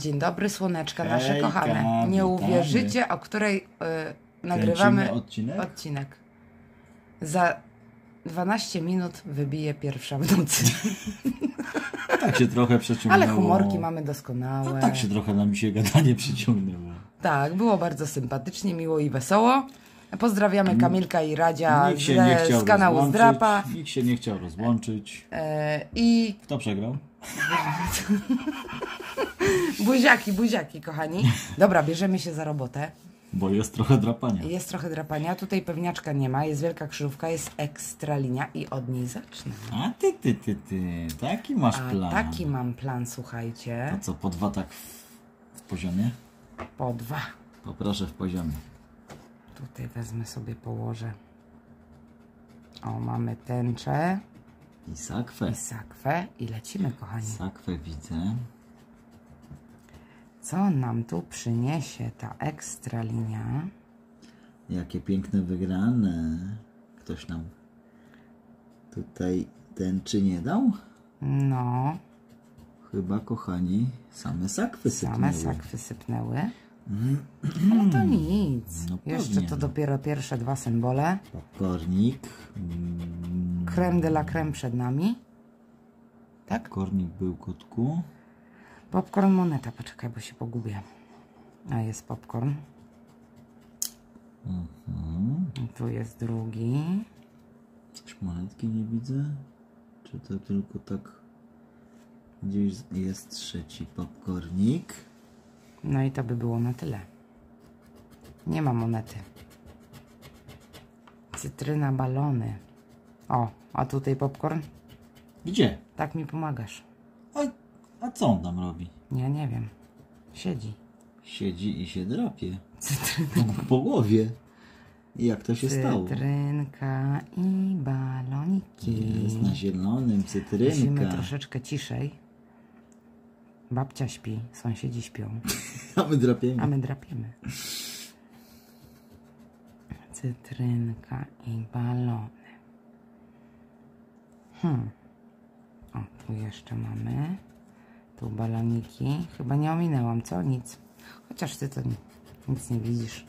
Dzień dobry, słoneczka nasze Hejka, kochane. Nie witamy. uwierzycie, o której nagrywamy Kręcimy odcinek. Za 12 minut wybije pierwsza w nocy. Tak się trochę przeciągnęło. Ale humorki mamy doskonałe. No tak się trochę nam się gadanie przyciągnęło. Tak, było bardzo sympatycznie, miło i wesoło. Pozdrawiamy Kamilka i Radzia Nikt się nie chciał z kanału rozłączyć, Zdrapa. Nikt się nie chciał rozłączyć. I Kto przegrał? buziaki, kochani. Dobra, bierzemy się za robotę. Bo jest trochę drapania. Jest trochę drapania. Tutaj pewniaczka nie ma. Jest wielka krzyżówka, jest ekstra linia i od niej zacznę. A ty. Taki masz plan. Taki mam plan, słuchajcie. To co, po dwa tak w poziomie? Po 2. Poproszę w poziomie. Tutaj wezmę sobie, położę. O, mamy tęczę I sakwę. i sakwę i lecimy, kochani. Sakwę widzę. Co nam tu przyniesie ta ekstra linia? Jakie piękne wygrane. Ktoś nam tutaj tęczy nie dał? No, Chyba, kochani, same sakwy same sypnęły. sakwy sypnęły. Ale to nic. No Jeszcze pewnie. to dopiero pierwsze 2 symbole. Popcornik. Creme de la creme przed nami. Tak? Popcornik był, kotku. Popcorn moneta. Poczekaj, bo się pogubię. A jest popcorn. I tu jest drugi. Coś monetki nie widzę. Czy to tylko tak gdzieś jest trzeci popcornik? No i to by było na tyle. Nie ma monety. Cytryna, balony. O, a tutaj popcorn? Gdzie? Tak mi pomagasz. A co on tam robi? Ja nie wiem. Siedzi. Siedzi i się drapie. Po głowie. I jak to się stało? Cytrynka i baloniki. Jest na zielonym Musimy cytrynka. troszeczkę ciszej. Babcia śpi, sąsiedzi śpią, A my drapiemy. a my drapiemy. Cytrynka i balony. O, tu jeszcze mamy. Tu baloniki. Chyba nie ominęłam, co? Nic. Chociaż ty to nic nie widzisz.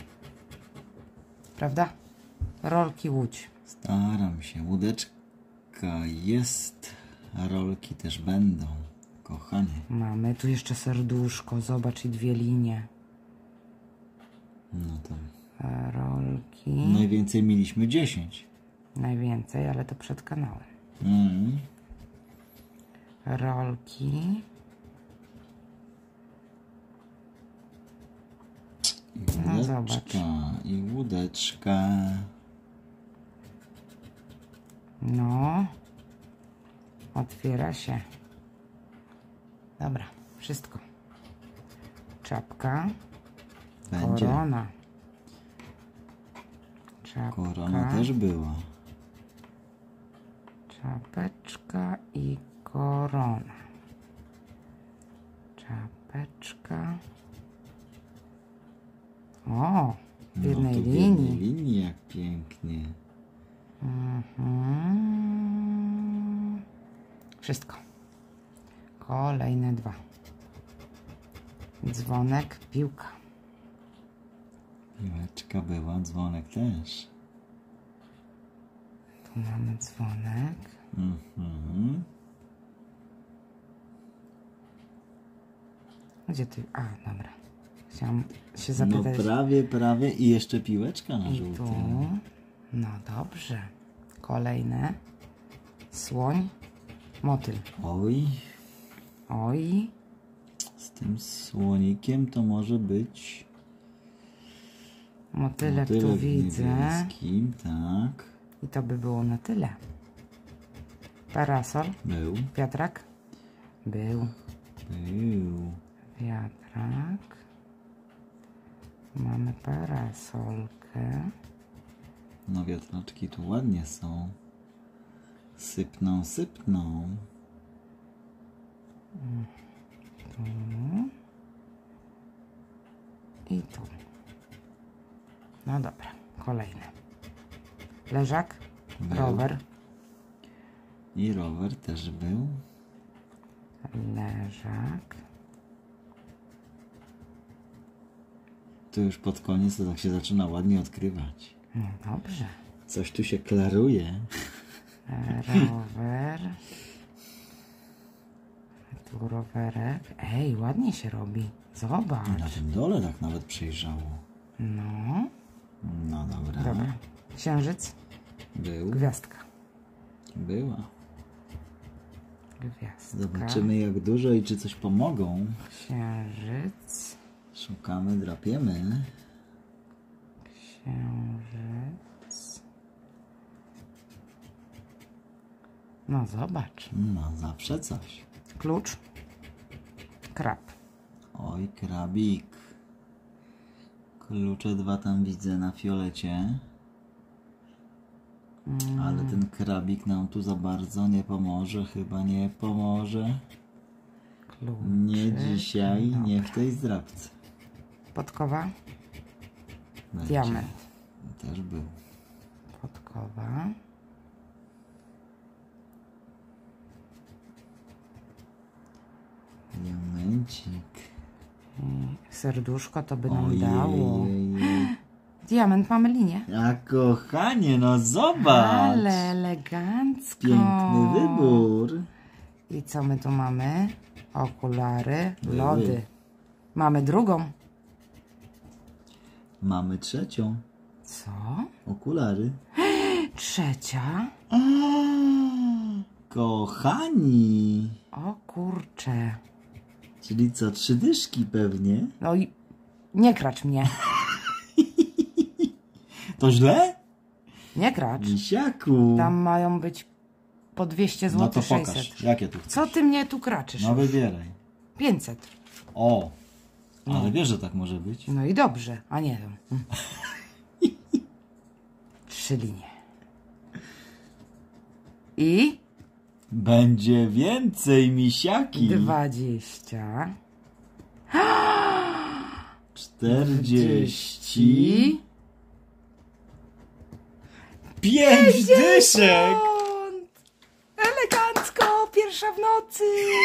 Prawda? Rolki łódź. Staram się. Łódeczka jest. Rolki też będą. Kochanie. Mamy tu jeszcze serduszko. Zobacz, i 2 linie. No to Rolki. najwięcej mieliśmy 10. Najwięcej, ale to przed kanałem. Rolki. I No zobacz. I łódeczka. No. Otwiera się. Dobra, wszystko. Czapka. Będzie. Korona. Czapka. Korona też była. Czapeczka i korona. Czapeczka. O, w jednej no to w linii. jednej linii, jak pięknie. Wszystko. Kolejne 2. Dzwonek, piłka. Piłeczka była, dzwonek też. Tu mamy dzwonek. Gdzie ty? A, dobra. Chciałam się No zapytać. prawie i jeszcze piłeczka na I żółtym. tu. No dobrze. Kolejne. Słoń. Motyl. Oj, z tym słonikiem to może być Motylek tu motylek widzę. niebieskim, tak. I to by było na tyle. Parasol. Był. Wiatrak. Był. Wiatrak. Mamy parasolkę. No wiatraczki tu ładnie są. Sypną. Tu. I tu. No dobra, kolejne. Leżak. Był. Rower. I rower też był. Leżak. to już pod koniec to tak się zaczyna ładnie odkrywać. No dobrze. Coś tu się klaruje. Rower. Tu rowerek. Ej, ładnie się robi. Zobacz. Na tym dole tak nawet przejrzało. No. No dobra. Dobra. Księżyc. Był. Gwiazdka. Była. Gwiazdka. Zobaczymy jak dużo i czy coś pomogą. Księżyc. Szukamy, drapiemy. Księżyc. No zobacz. No zawsze coś. Klucz. Krab. Oj, krabik. Klucze 2 tam widzę na fiolecie. Ale ten krabik nam tu za bardzo nie pomoże. Chyba nie pomoże. Klucz. Nie dzisiaj, nie w tej zdrabce. Podkowa. Będzie. Diament. Też był. Podkowa. Diamencik. Serduszko to by nam dało. Ojej. Diament, mamy linię. A kochanie, no zobacz. Ale elegancko. Piękny wybór. I co my tu mamy? Okulary, Były. lody. Mamy drugą. Mamy trzecią. Co? Okulary. Trzecia? Kochani. O kurcze. Czyli co, 3 dyszki pewnie? No i nie kracz mnie. To źle? Nie kracz. Misiaku. Tam mają być po 200 zł, No to 600. pokaż, jakie tu chcesz. Co ty mnie tu kraczysz? No wybieraj. 500. O, ale wiesz, że tak może być. No i dobrze, a nie wiem. 3 linie. I Będzie więcej, misiaki. 20. 40. 5 dyszek. Elegancko, pierwsza w nocy.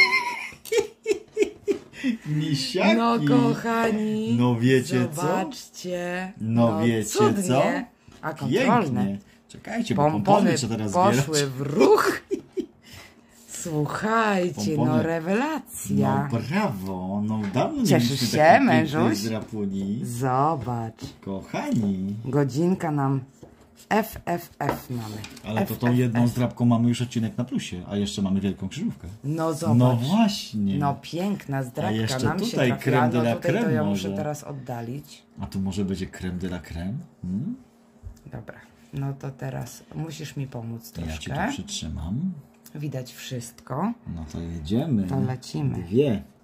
Misiaki. No kochani. No wiecie co? Zobaczcie. No wiecie cudnie. co? A kontrolne. Pięknie. Czekajcie, bo Pompony pompony trzeba teraz poszły zbierać. w ruch. Słuchajcie, no Pompony. rewelacja. No brawo, no dawno nie Cieszysz mieliśmy się, takiej pięknej mężuś? drapuni. Zobacz. Kochani. Godzinka nam FFF mamy. Ale to tą FFF. jedną zdrabką mamy już odcinek na plusie, a jeszcze mamy wielką krzyżówkę. No zobacz. No właśnie. No piękna zdrabka jeszcze nam się tutaj trafiła. creme de No la tutaj to creme ja może. muszę teraz oddalić. A tu może będzie creme de la creme? Hmm? Dobra. No to teraz musisz mi pomóc Ja cię troszkę. tu przytrzymam. Widać wszystko. No to jedziemy. To lecimy. 2.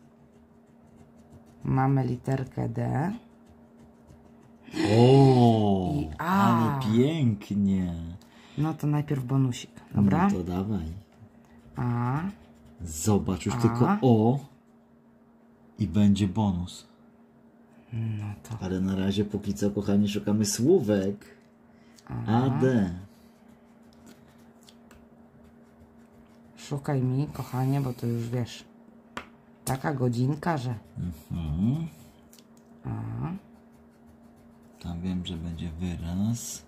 Mamy literkę D. O, I A. ale pięknie. No to najpierw bonusik. Dobra? No to dawaj. A. Zobacz, już A. tylko O i będzie bonus. No to Ale na razie póki co, kochani, szukamy słówek. AD. szukaj mi, kochanie, bo to już wiesz. Taka godzinka, że... Mhm. A. Tam wiem, że będzie wyraz.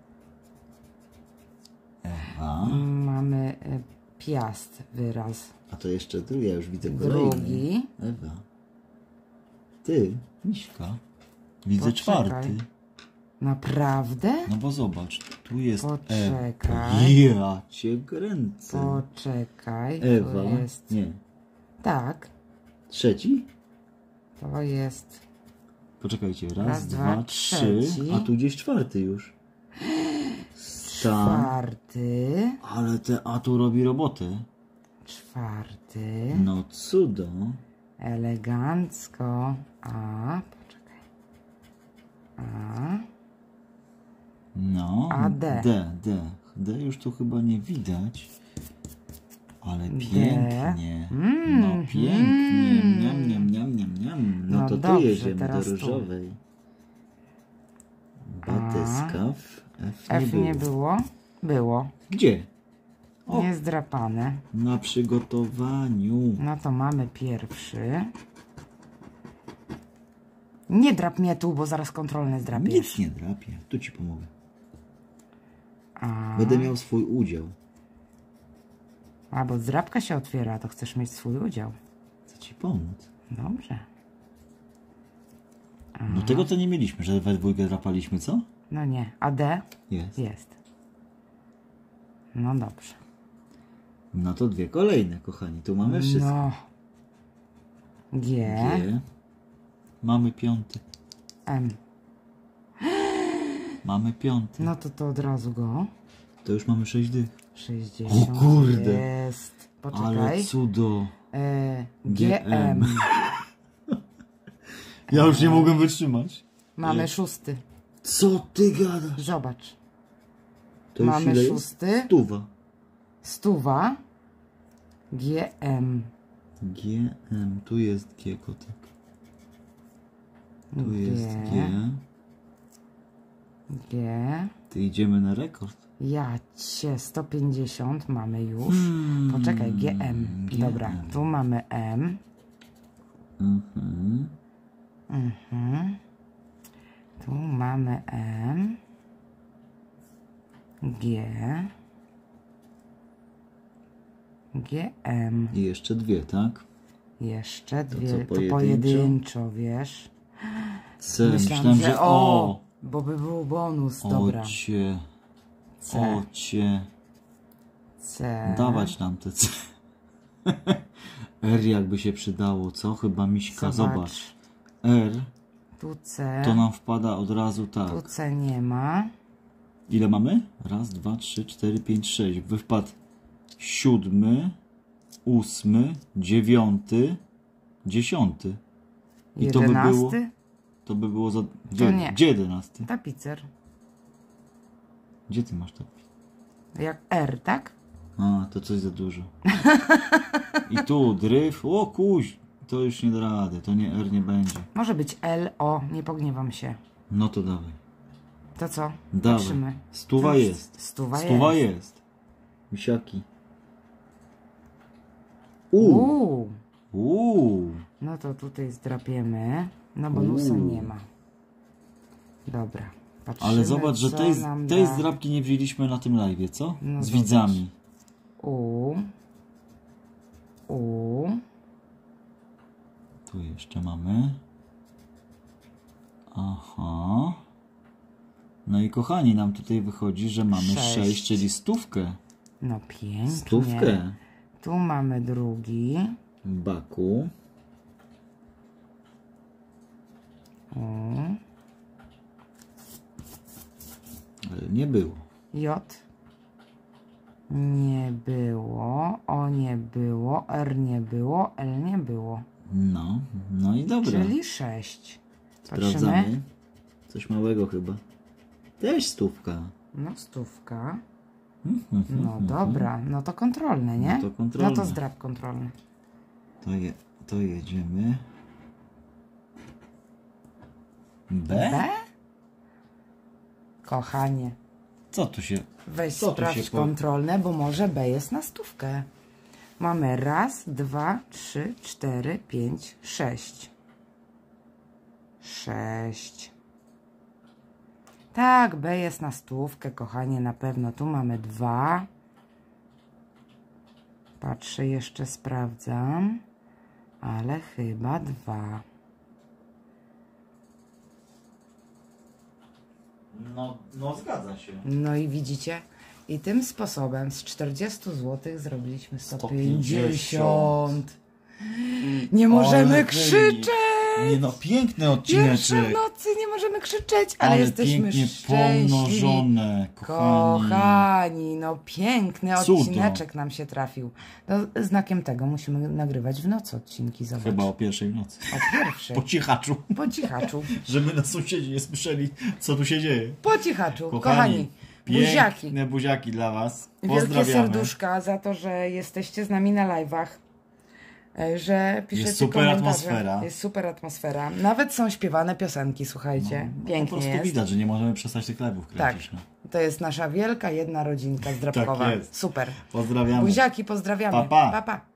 Ewa. Mamy piast wyraz. A to jeszcze tu, ja już widzę kolejny. Drugi. Ewa. Ty, Miśka. Widzę Poczekaj. 4. Naprawdę? No bo zobacz, tu jest Poczekaj. Ewa. Ja cię kręcę. Poczekaj. Ewa. To jest... Nie. Tak. 3. To jest... Poczekajcie. Raz, Raz, dwa, dwa, 3. trzeci. A tu gdzieś 4 już. Czwarty. Ale te A tu robi robotę. Czwarty. No cudo. Elegancko. A. Poczekaj. A. No. A, D. D już tu chyba nie widać. Ale pięknie. No pięknie. Niam, niam, niam, niam, niam. No, No to tu dobrze, jedziemy teraz do tu. różowej. Batyskaw. F nie było? Było. Gdzie? O. Niezdrapane. Na przygotowaniu. No to mamy pierwszy. Nie drap mnie tu, bo zaraz kontrolny zdrapiesz. Nic nie drapię. Tu ci pomogę. Będę miał swój udział. A, bo zdrapka się otwiera, to chcesz mieć swój udział. Chcę ci pomóc. Dobrze. No tego to nie mieliśmy, że we dwójkę drapaliśmy, co? No nie. A D? Jest. Jest. No dobrze. No to dwie kolejne, kochani. Tu mamy wszystko. No. G. G. Mamy piąty. M. Mamy piąty. No to od razu go. To już mamy 6 dych. 60. O kurde. Jest. Poczekaj. Ale cudo. GM. Ja już nie mogłem wytrzymać. Mamy 6. Co ty gadasz? Zobacz. To już Mamy ile 6. jest? 100. 100. GM. GM. Tu jest G, kotek. Tu jest G. G. G. Ty idziemy na rekord. Ja cię 150 mamy już. Poczekaj, GM. Dobra, tu mamy M. Tu mamy M. G. GM. I jeszcze dwie, tak? Jeszcze co, dwie. To pojedynczo? pojedynczo, wiesz. C. Myślałem, że O. Bo by był bonus, dobra. Ocie. C. Ocie. C. Dawać nam te C. R jakby się przydało, co? Chyba Miśka, zobacz. R. Tu C. To nam wpada od razu tak. Tu C nie ma. Ile mamy? Raz, 2, 3, 4, 5, 6. Wypadł 7, 8, 9, 10. I 11. To by było za... To nie. Gdzie 11? Tapicer. Gdzie ty masz tapicer? Jak R, tak? A, to coś za dużo. I tu dryf. O kuź, to już nie da rady. To nie R nie będzie. Może być L, O, nie pogniewam się. No to dawaj. To co? Dawaj. Patrzymy. Stuwa To jest. Stuwa jest. jest. Misiaki. No to tutaj zdrapiemy. No bonusa nie ma. Dobra. Patrzymy, Ale zobacz, że co tej nam da. zdrabki nie wzięliśmy na tym live'ie, co? No z zobacz. widzami. Tu jeszcze mamy. Aha. No i kochani, nam tutaj wychodzi, że mamy 6, czyli 100. No pięknie. 100. Tu mamy drugi. Baku. Ale nie było. J. Nie było. O nie było. R nie było. L nie było. No i dobra. Czyli 6. Sprawdzamy. Coś małego chyba. Też 100. No 100. No dobra. No to kontrolne, nie? No to kontrolne. No to zdrab kontrolny. To jedziemy. B? B? Kochanie. Co tu się... Weź Co tu sprawdź się kontrolne, bo może B jest na 100. Mamy 1, 2, 3, 4, 5, 6. 6. Tak, B jest na 100, kochanie, na pewno. Tu mamy 2. Patrzę, jeszcze sprawdzam. Ale chyba 2. No zgadza się. No i widzicie? I tym sposobem z 40 zł zrobiliśmy 150. Nie możemy krzyczeć! Nie no, piękny Pierwsze odcineczek. w nocy nie możemy krzyczeć, ale jesteśmy pięknie szczęśliwi. pomnożone, kochani. Kochani, no piękny Cudo. odcineczek nam się trafił. No, znakiem tego musimy nagrywać w nocy odcinki, zobacz. Chyba o pierwszej w nocy. O pierwszej. Po cichaczu. Po cichaczu. Żeby na sąsiedzi nie słyszeli, co tu się dzieje. Po cichaczu. Kochani, buziaki. Piękne buziaki dla was. Wielkie Pozdrawiamy. serduszka za to, że jesteście z nami na live'ach. Że piszecie Jest super komentarze. atmosfera. Jest super atmosfera. Nawet są śpiewane piosenki, słuchajcie. Pięknie Po prostu jest. widać, że nie możemy przestać tych live'ów kręcić. Tak. To jest nasza wielka jedna rodzinka zdrabkowa. Tak jest. Super. Pozdrawiamy. Buziaki, pozdrawiamy. Pa, pa. Pa, pa.